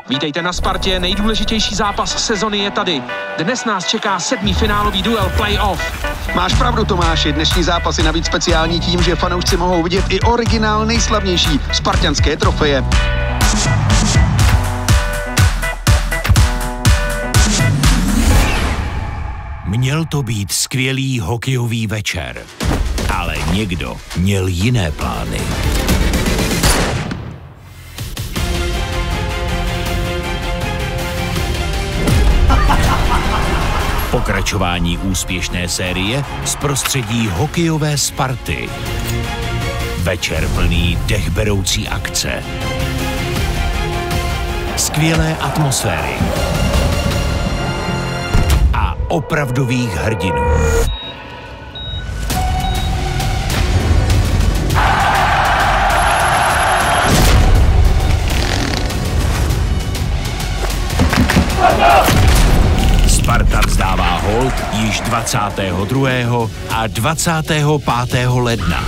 Vítejte na Spartě, nejdůležitější zápas sezony je tady. Dnes nás čeká 7. finálový duel play-off. Máš pravdu, Tomáši, dnešní zápas je navíc speciální tím, že fanoušci mohou vidět i originál nejslavnější spartanské trofeje. Měl to být skvělý hokejový večer, ale někdo měl jiné plány. Pokračování úspěšné série z prostředí hokejové Sparty. Večer plný dechberoucí akce. Skvělé atmosféry. A opravdových hrdinů. Sparta vzdává hold již 22. a 25. ledna.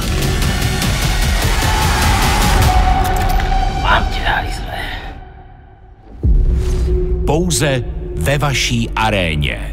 Mám tě dali zlé. Pouze ve vaší aréně.